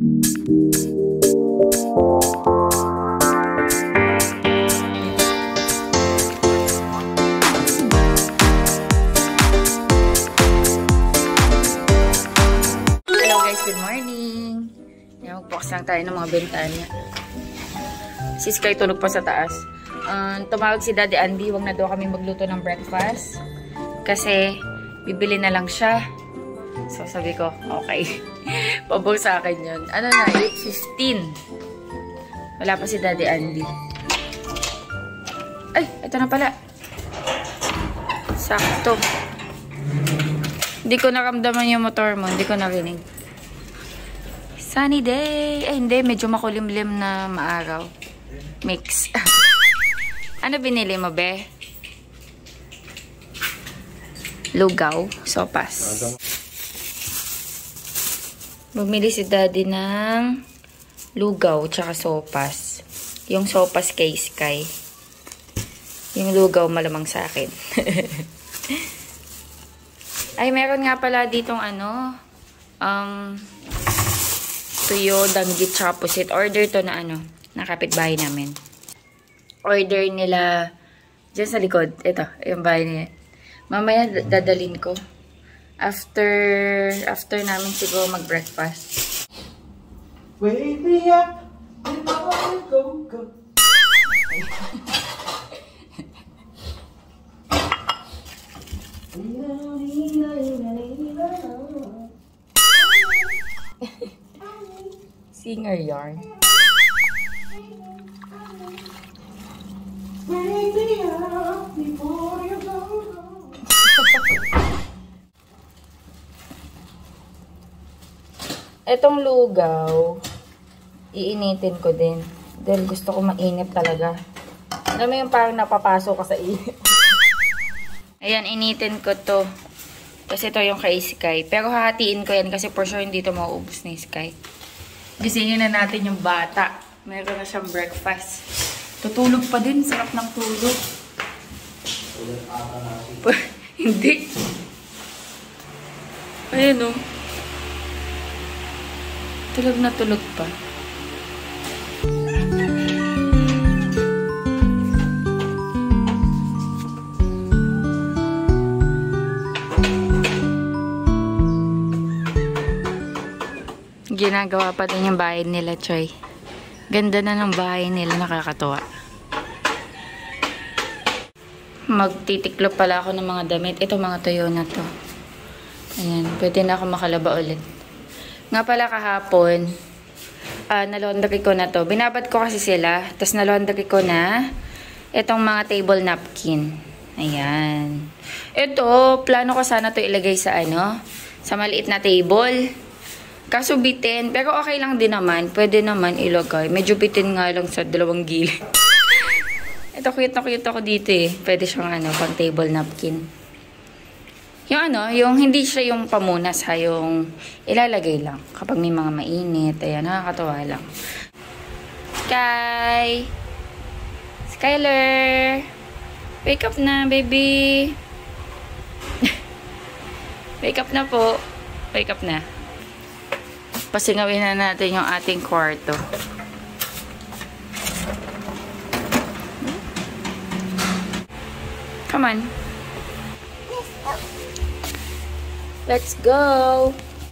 Good morning! Magbukas lang tayo ng mga bentanya. Si Sky tulog pa sa taas. Tumawag si Daddy Andy, huwag na daw kami magluto ng breakfast. Kasi, bibili na lang siya. So, sabi ko, okay. Pabor sa akin yun. Ano na, 8:15. Wala pa si Daddy Andy. Ay, ito na pala. Sakto. Hindi ko naramdaman yung motor mo. Hindi ko narinig. Sunny day. Eh, hindi. Medyo makulimlim na maaraw. Mix. Ano binili mo, be? Lugaw. Sopas. Bumili si Daddy ng lugaw tsaka sopas. Yung sopas kay Sky. Yung lugaw malamang sa akin. Ay, meron nga pala ditong ano, tuyo, danggit, tsaka pusit. Order to na ano, na kapitbahay namin. Order nila dyan sa likod. Ito, yung bahay nila. Mamaya dadalhin ko. After namin siguro mag-breakfast. Wake me up before you go. Singer yarn. Wake me up before you go. Etong lugaw, iinitin ko din. Dahil gusto ko mainit talaga. Alam mo yung parang napapasok ka sa init. Ayan, initin ko to. Kasi ito yung kay Sky. Pero hahatiin ko yan kasi for sure hindi ito mauubos ni Sky. Gisingin na natin yung bata. Meron na siyang breakfast. Tutulog pa din. Sarap ng tulog. Hindi. Ayan o. Tulog na tulog pa. Ginagawa pa din yung bahay nila, Choy. Ganda na ng bahay nila, nakakatuwa. Magtitiklo pala ako ng mga damit. Ito mga tuyo na to. Ayan, pwede na ako makalaba ulit. Nga pala kahapon, nalaundry ko na to. Binabad ko kasi sila, tapos nalaundry ko na itong mga table napkin. Ayan. Ito, plano ko sana to ilagay sa ano, sa maliit na table. Kaso bitin, pero okay lang din naman. Pwede naman ilagay. Medyo bitin nga lang sa dalawang gilid. Ito, cute na cute ako dito eh. Pwede siyang ano, pang table napkin. Yung ano, yung hindi siya yung pamunas ha, yung ilalagay lang. Kapag may mga mainit, ayan, nakakatawa lang. Sky! Skyler! Wake up na, baby! Wake up na po. Wake up na. Pasingawin na natin yung ating kwarto. Come on. Let's go.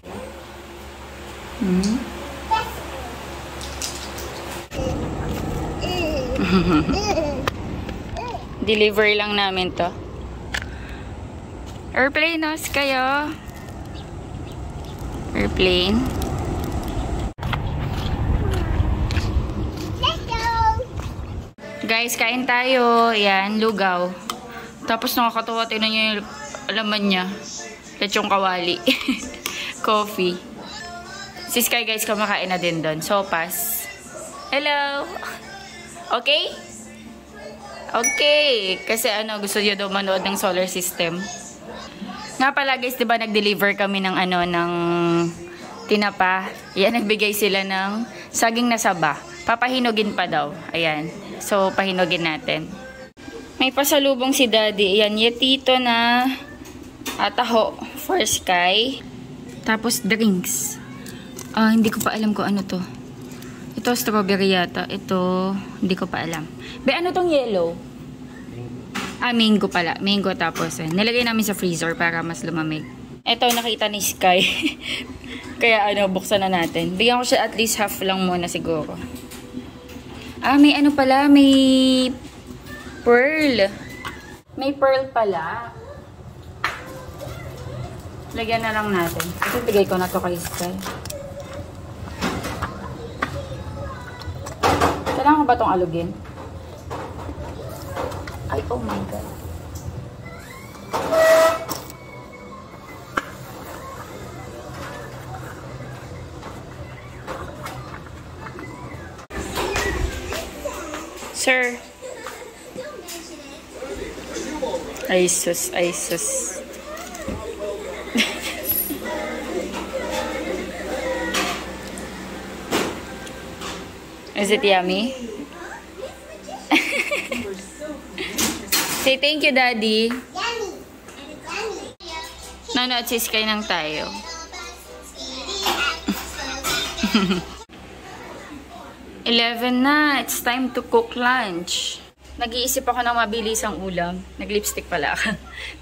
Delivery lang namin to. Airplane, no? Kayo. Airplane. Guys, kain tayo. Ayan, lugaw. Tapos nakakatawa, tingnan nyo yung laman niya. Lechong kawali. Coffee. Si Sky, guys, kumakain na din doon. Sopas. Hello! Okay? Okay. Kasi ano, gusto niyo daw manood ng solar system. Nga pala, guys, diba nag-deliver kami ng ano, ng tinapa. Ayan, nagbigay sila ng saging na saba. Papahinugin pa daw. Ayan. So, pahinugin natin. May pasalubong si Daddy. Ayan, yetito na taho for Sky. Tapos, drinks. Hindi ko pa alam kung ano to. Ito, strawberry yata. Ito, hindi ko pa alam. Be, ano tong yellow? Mango pala. Mango tapos. Nilagay namin sa freezer para mas lumamig. Ito, nakita ni Sky. Kaya buksan na natin. Bigyan ko siya at least half lang muna siguro. May ano pala. May pearl. May pearl pala. Lagyan na lang natin. Ito, bigay ko na to kay Sky. Kailangan ko ba itong alugin? Ay, oh my God. Sir. Ay, sus, ay, sus. Is it yummy? Say thank you, Daddy. Nanonood si Sky nang tayo. Eleven na. It's time to cook lunch. Nag-iisip ako ng mabilisang ulam. Nag-lipstick pala ako.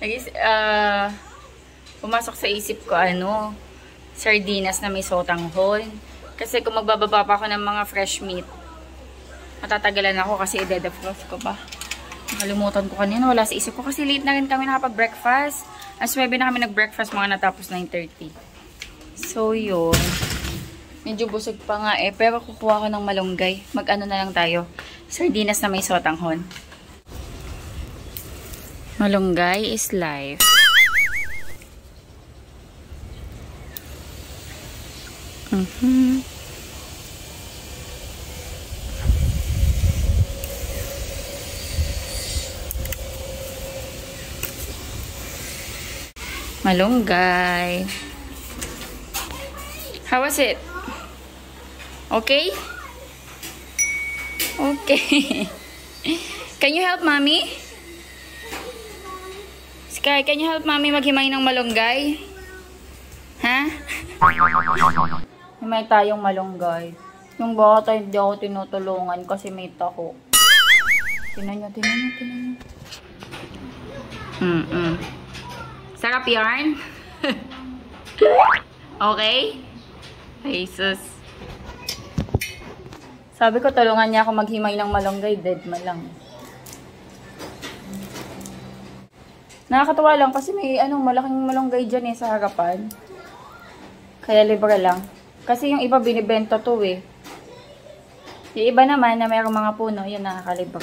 Pumasok sa isip ko, sardinas na may sotanghon. Kasi kung magbababa pa ako ng mga fresh meat, matatagalan ako kasi i-defrost ko pa. Nakalimutan ko kanina. Wala sa isip ko kasi late na rin kami nakapag-breakfast. As 9 na kami nag-breakfast, mga natapos 9:30. So, yun. Medyo busog pa nga pero kukuha ko ng malunggay. Mag-ano na lang tayo. Sardinas na may sotanghon. Malunggay is life. Malunggay. How was it? Okay? Okay. Can you help mommy? Sky, can you help mommy maghimay ng malunggay? Ha? Himay tayong malunggay. Yung bata hindi ako tinutulungan kasi may taho. Tinan nyo. Sarap yarn? Okay? Jesus. Sabi ko, tulungan niya ako maghimay ng malunggay. Dead ma lang. Nakakatuwa lang kasi may malaking malunggay dyan sa harapan. Kaya libre lang. Kasi yung iba binibenta to Yung iba naman na mayroong mga puno, yun nakakalibre.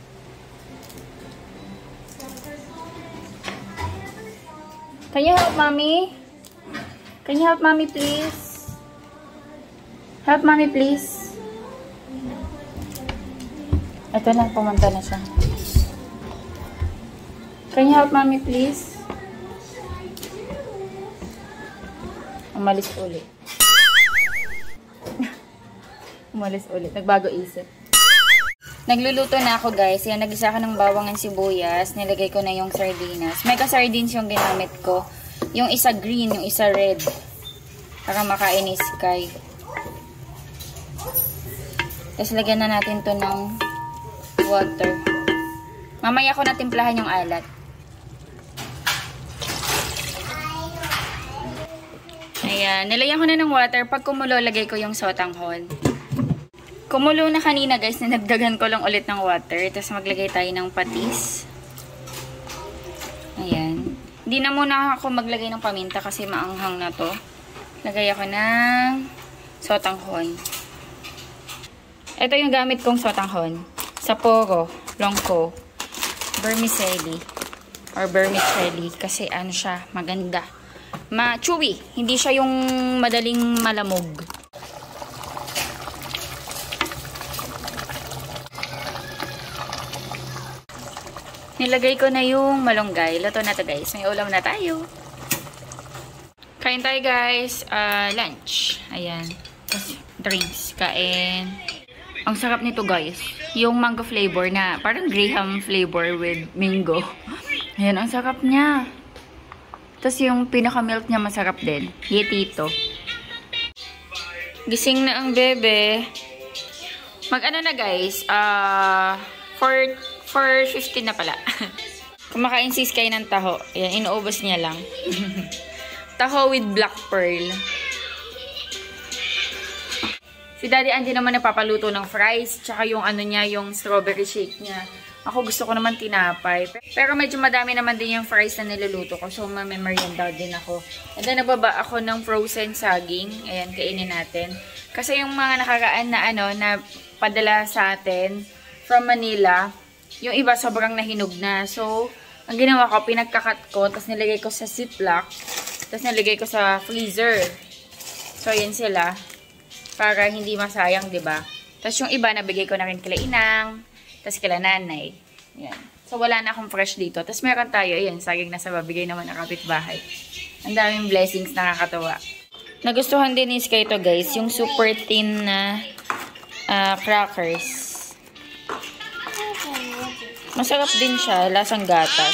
Can you help mommy? Can you help mommy please? Help mommy please. Ito na, pumunta na siya. Can you help mommy please? Umalis ulit. Umalis ulit. Nagbago isip. Nagluluto na ako guys. Yan, nagisa ko ng bawang at sibuyas. Nilagay ko na yung sardinas. Mega sardines yung ginamit ko. Yung isa green, yung isa red. Para makain ni Sky. Tapos lagyan na natin to ng water. Mamaya ko na timplahan yung alat. Ayan. Nilagyan ko na ng water. Pag kumulo, lagay ko yung sotanghon. Kumulo na kanina guys. Ninagdagan ko lang ulit ng water. Tapos maglagay tayo ng patis. Ayan. Hindi na muna ako maglagay ng paminta kasi maanghang na to. Lagay ako ng sotanghon. Ito yung gamit kong sotanghon. Sapporo, Longko, vermicelli or vermicelli kasi siya, maganda. Chewy, hindi siya yung madaling malamog. Nilagay ko na yung malunggay. Luto na to guys. May ulam na tayo. Kain tayo guys. Lunch. Ayan. Tapos drinks. Kain. Ang sarap nito guys. Yung mango flavor na parang graham flavor with mango. Ayan, ang sarap niya. Tapos yung pinaka-milk niya masarap din. Yetito. Gising na ang bebe. Mag-ano na guys, 4:15 na pala. Kumakain si Sky ng taho. Ayan, inuubos niya lang. Taho with black pearl. Si Daddy Andy naman nagpapaluto ng fries, tsaka yung ano niya, yung strawberry shake niya. Ako gusto ko naman tinapay. Pero medyo madami naman din yung fries na niluluto ko. So, mamemerienda din ako. And then, nagbaba ako ng frozen saging. Ayan, kainin natin. Kasi yung mga nakaraan na ano, na padala sa atin from Manila, yung iba sobrang nahinog na. So, ang ginawa ko, pinagkakat ko, tapos nilagay ko sa ziplock, tapos nilagay ko sa freezer. So, ayan sila. Para hindi masayang, diba? Tapos yung iba, nabigay ko na rin kila Inang, tapos kila Nanay. Yan. So, wala na akong fresh dito. Tapos meron tayo, ayan, saging na sa babigay naman ng kapitbahay. Ang daming blessings, nakakatawa. Nagustuhan din ni Sky ito, guys, yung super thin na crackers. Masarap din siya, lasang gatas.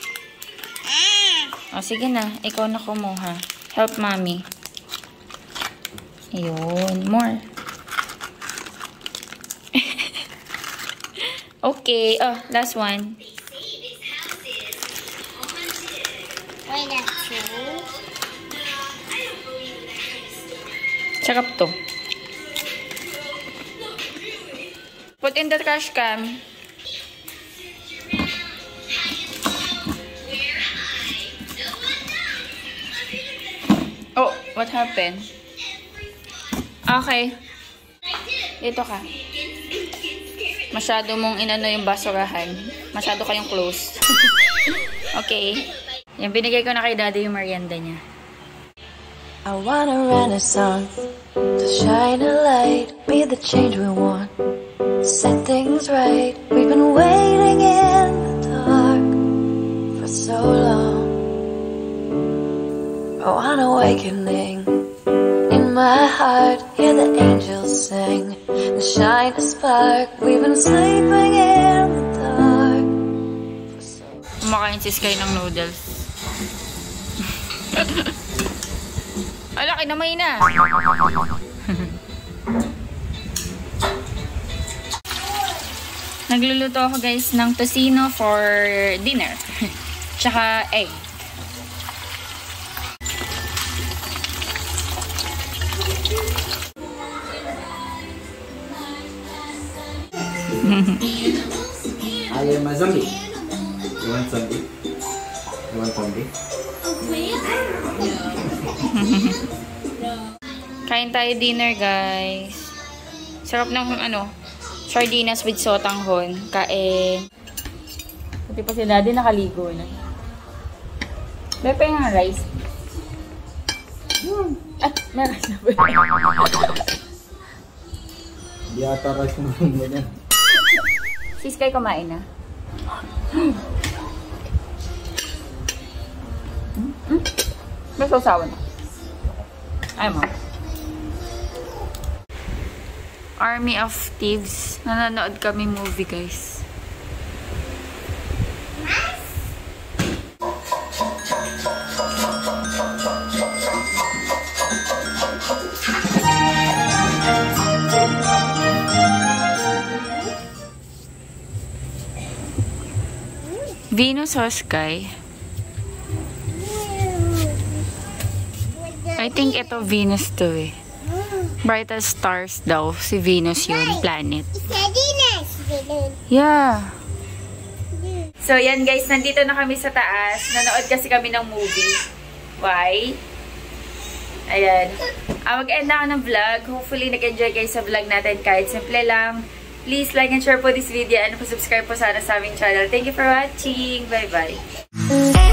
O, sige na, ikaw na kumuha. Help mommy. Ayun, more. Okay, last one. Why not two? Sarap to. Put in the trash can. Oh, what happened? Okay. Dito ka. Masyado mong inano yung basurahan. Masyado kayong close. Okay. Yan, binigay ko na kay Daddy yung merienda niya. I want a renaissance to shine a light, be the change we want, set things right. We've been waiting in the dark for so long. Oh, an awakening in my heart, hear the angels sing and shine a spark. We've been sleeping in the dark for so long. Kumakain si Sky ng noodles. Ala, kinamay na. Nagluluto ako guys ng tocino for dinner. Tsaka egg. I am a zombie. You want zombie? You want zombie? Kain tayo dinner guys. Sarap ng sardinas with sotanghon. Kain. Pati pa si Daddy nakaligo na. Bepe nga rice. At meron na ba? Di ata rice mo ganyan. Si Sky kumain na. May sausawan na. Ay mo. Army of Thieves. Nanonood kami movie guys. Venus or Sky? I think ito Venus to eh. Brightest stars daw. Si Venus yun. Planet. Yeah. So yan guys, nandito na kami sa taas. Nanood kasi kami ng movie. Why? Ayan. Mag-end na ako ng vlog. Hopefully nag-enjoy kayo sa vlog natin kahit simple lang. Please like and share po this video and subscribe po sana sa aming channel. Thank you for watching. Bye-bye.